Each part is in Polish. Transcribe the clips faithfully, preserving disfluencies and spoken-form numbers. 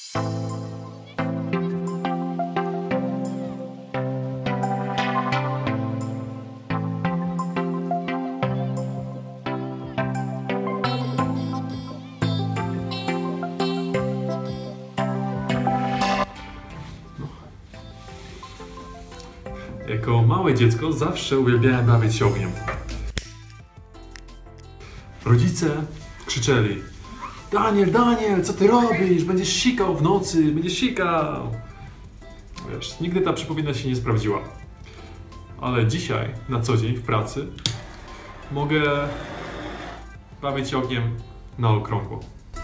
Jako małe dziecko zawsze uwielbiałem bawić się ogniem. Rodzice krzyczeli: Daniel, Daniel, co ty robisz? Będziesz sikał w nocy, będziesz sikał. Wiesz, nigdy ta przypowieść się nie sprawdziła. Ale dzisiaj, na co dzień w pracy, mogę bawić się ogniem na okrągło.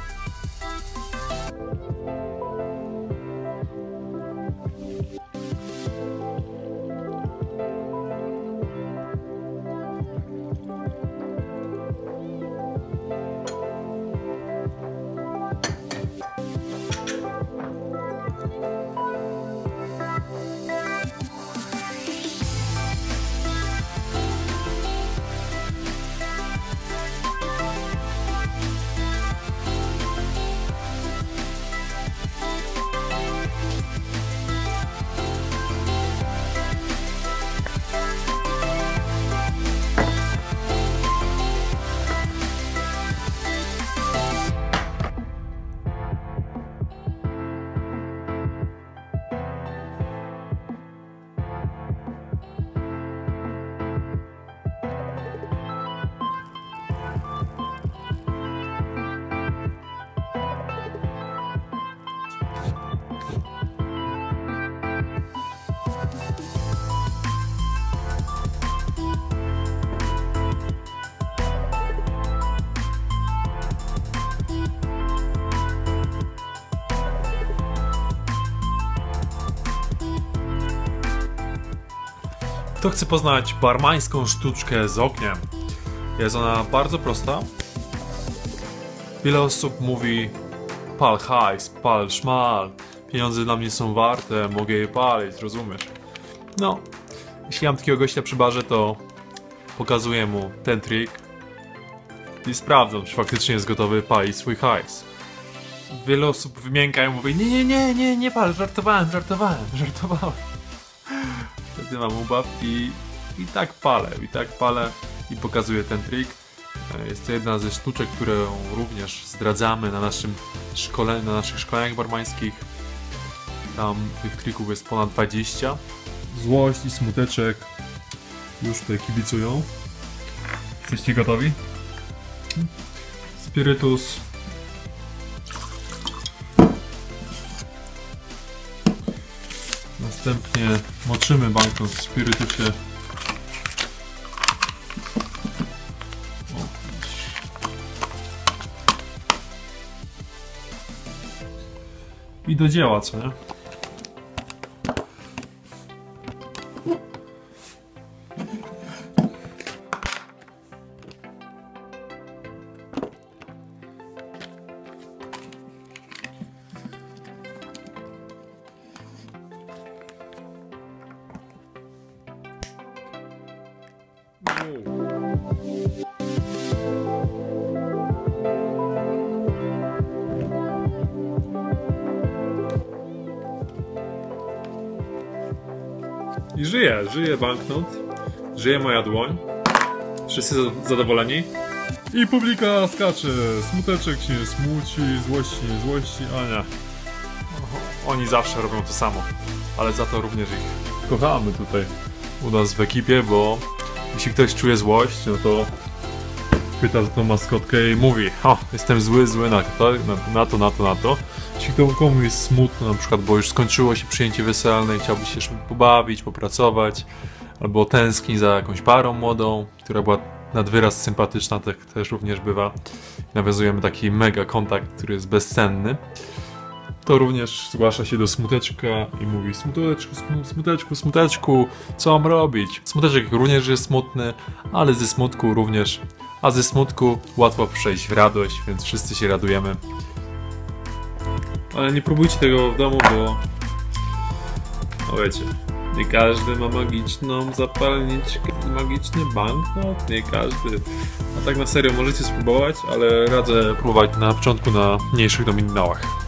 Kto chce poznać barmańską sztuczkę z ogniem? Jest ona bardzo prosta. Wiele osób mówi: pal hajs, pal szmal, pieniądze dla mnie są warte, mogę je palić, rozumiesz? No, jeśli mam takiego gościa przy barze, to pokazuję mu ten trik i sprawdzam, czy faktycznie jest gotowy palić swój hajs. Wiele osób wymięka i mówi: nie, nie, nie, nie, nie pal, żartowałem, żartowałem, żartowałem. Wtedy mam ubaw i, i tak palę, i tak palę i pokazuję ten trik. Jest to jedna ze sztuczek, którą również zdradzamy na naszym szkole, na naszych szkoleniach barmańskich. Tam tych trików jest ponad dwadzieścia. Złość i smuteczek już tutaj kibicują. Jesteście gotowi? Spirytus. Następnie moczymy banknot w spirytusie. O, i do dzieła, co nie? I żyje, żyje banknot, żyje moja dłoń, wszyscy zadowoleni i publika skacze, smuteczek się nie smuci, złości nie złości, a nie. Oni zawsze robią to samo, ale za to również ich kochamy tutaj u nas w ekipie, bo jeśli ktoś czuje złość, no to pyta za tą maskotkę i mówi: o, jestem zły, zły na to, na to, na to, na to. Jeśli komuś jest smutno, na przykład, bo już skończyło się przyjęcie weselne i chciałby się pobawić, popracować, albo tęskni za jakąś parą młodą, która była nad wyraz sympatyczna, tak też również bywa. Nawiązujemy taki mega kontakt, który jest bezcenny. To również zgłasza się do smuteczka i mówi: smuteczku, smuteczku, smuteczku, co mam robić? Smuteczek również jest smutny, ale ze smutku również, a ze smutku łatwo przejść w radość, więc wszyscy się radujemy. Ale nie próbujcie tego w domu, bo no wiecie, nie każdy ma magiczną zapalniczkę, magiczny banknot, nie każdy. A tak na serio możecie spróbować, ale radzę próbować na początku na mniejszych nominałach.